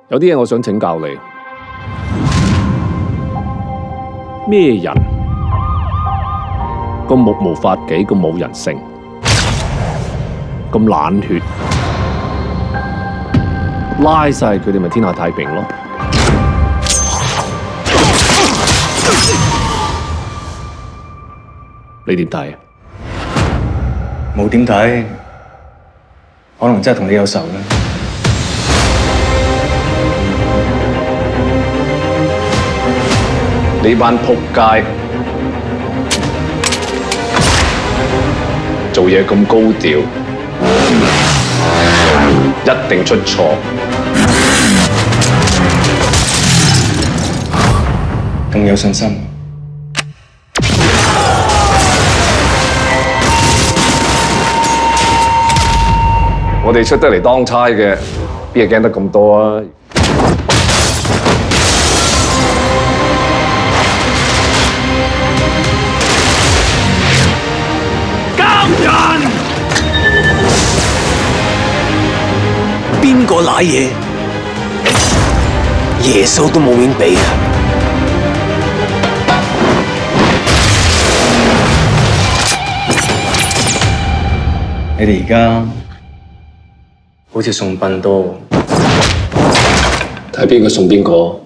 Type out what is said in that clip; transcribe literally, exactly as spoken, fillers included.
有啲嘢我想請教你，咩人咁目無法紀，咁冇人性，咁冷血，拉晒佢哋咪天下太平咯？你點睇啊？ 冇點睇，可能真係同你有仇啦。 你班仆街做嘢咁高調，一定出錯。 咁有信心？ 我哋出得嚟當差嘅，邊係驚得咁多啊？ 邊個賴嘢？耶穌都冇面俾啊！ 你哋而家好似送殯多， 睇邊個送邊個。